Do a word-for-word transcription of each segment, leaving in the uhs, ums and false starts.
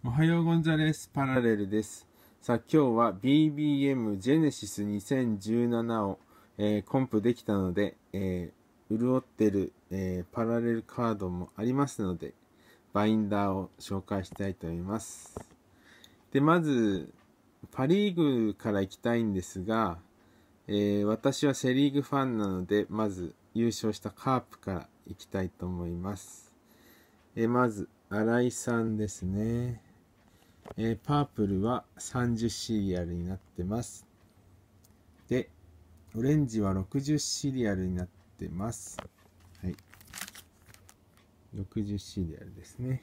おはようございます。パラレルです。さあ、今日は ビービーエム Genesis にせんじゅうななを、えー、コンプできたので、えー、潤ってる、えー、パラレルカードもありますので、バインダーを紹介したいと思います。で、まず、パリーグから行きたいんですが、えー、私はセリーグファンなので、まず優勝したカープから行きたいと思います。えー、まず、新井さんですね。えー、パープルはさんじゅうシリアルになってます。で、オレンジはろくじゅうシリアルになってます。はい。ろくじゅうシリアルですね。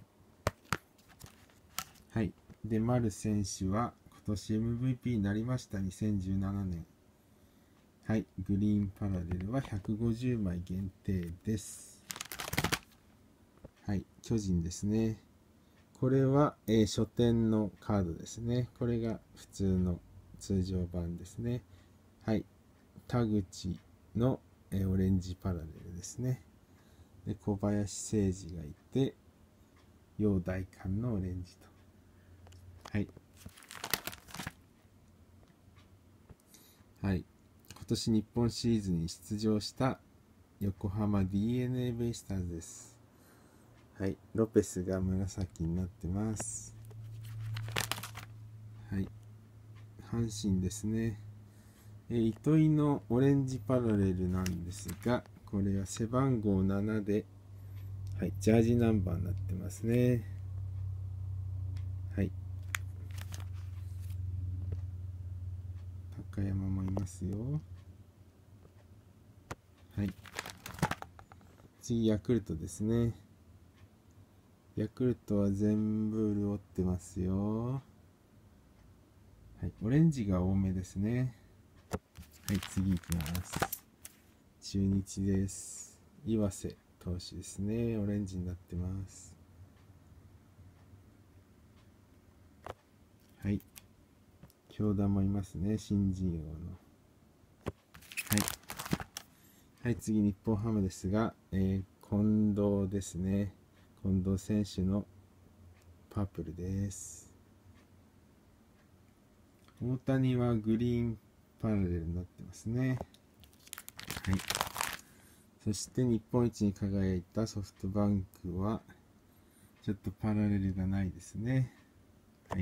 はい。で、丸選手は今年 エムブイピー になりました。にせんじゅうななねん。はい。グリーンパラレルはひゃくごじゅうまい限定です。はい。巨人ですね。これは、えー、書店のカードですね。これが普通の通常版ですね。はい。田口の、えー、オレンジパラレルですね。で、小林誠司がいて、陽大館のオレンジと。はい。はい。今年日本シリーズに出場した横浜 ディーエヌエー ベイスターズです。はい。ロペスが紫になってます。はい。阪神ですね。えー、糸井のオレンジパラレルなんですが、これは背番号ななで、はい、ジャージナンバーになってますね。はい。高山もいますよ。はい。次、ヤクルトですね。ヤクルトは全部潤ってますよ。はい。オレンジが多めですね。はい、次行きます。中日です。岩瀬投手ですね。オレンジになってます。はい。京田もいますね。新人王の。はい。はい、次、日本ハムですが、えー、近藤ですね。近藤選手のパープルです。大谷はグリーンパラレルになってますね。はい。そして日本一に輝いたソフトバンクは、ちょっとパラレルがないですね。はい。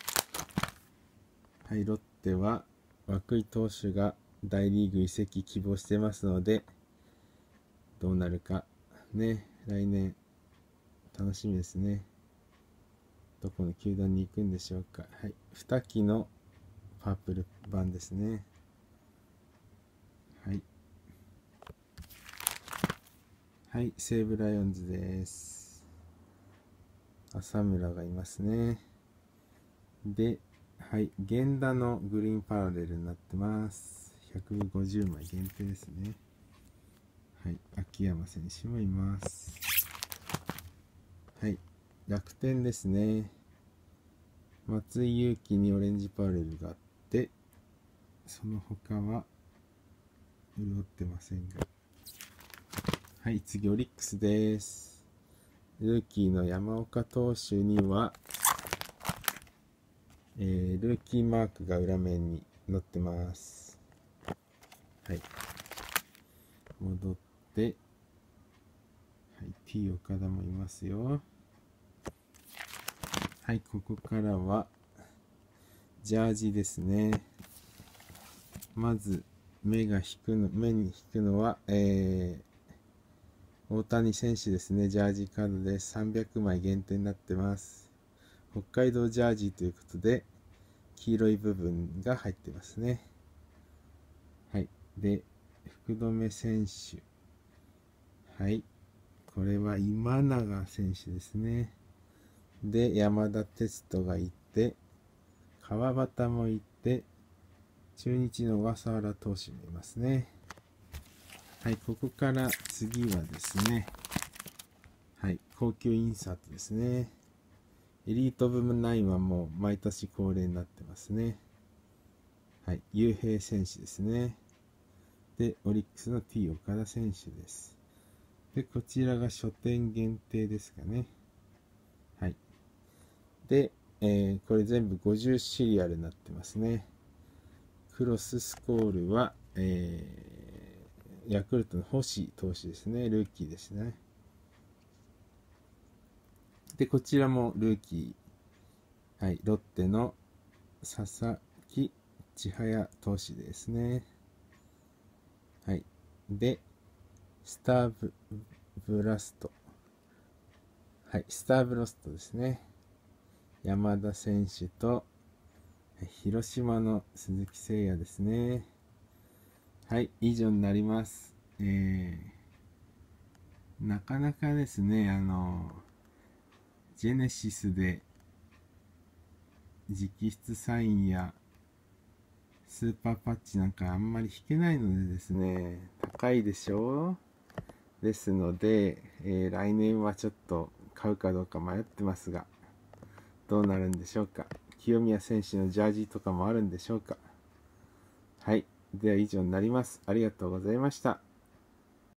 はい、ロッテは、涌井投手が大リーグ移籍希望してますので、どうなるか、ね、来年、楽しみですね。どこの球団に行くんでしょうか。はい。に期のパープル版ですね。はい。はい、西武ライオンズです。浅村がいますね。で、はい、源田のグリーンパラレルになってます。ひゃくごじゅうまい限定ですね。はい、秋山選手もいます。はい、楽天ですね。松井裕樹にオレンジパラレルがあって、その他は潤ってませんが。はい、次オリックスです。ルーキーの山岡投手には、えー、ルーキーマークが裏面に載ってます。はい。戻って、はい、T 岡田もいますよ。はい、ここからは、ジャージですね。まず、目が引くの、目に引くのは、えー、大谷選手ですね。ジャージカードです。さんびゃくまい限定になってます。北海道ジャージということで、黄色い部分が入ってますね。はい。で、福留選手。はい。これは今永選手ですね。で、山田哲人がいて、川端もいて、中日の小笠原投手もいますね。はい、ここから次はですね、はい、高級インサートですね。エリート部門ナインはもう毎年恒例になってますね。はい、雄平選手ですね。で、オリックスの T 岡田選手です。で、こちらが書店限定ですかね。はい。 で、えーこれ全部ごじゅうシリアルになってますね。クロススコールは、えーヤクルトの星投手ですね。ルーキーですね。で、こちらもルーキー。はい、ロッテの佐々木千早投手ですね。はい。で、スターブブラスト。はい、スターブロストですね。山田選手と、広島の鈴木誠也ですね。はい、以上になります。えー、なかなかですね、あの、ジェネシスで直筆サインやスーパーパッチなんかあんまり引けないのでですね、高いでしょう。ですので、えー来年はちょっと買うかどうか迷ってますが、どうなるんでしょうか。清宮選手のジャージとかもあるんでしょうか。はい。では以上になります。ありがとうございました。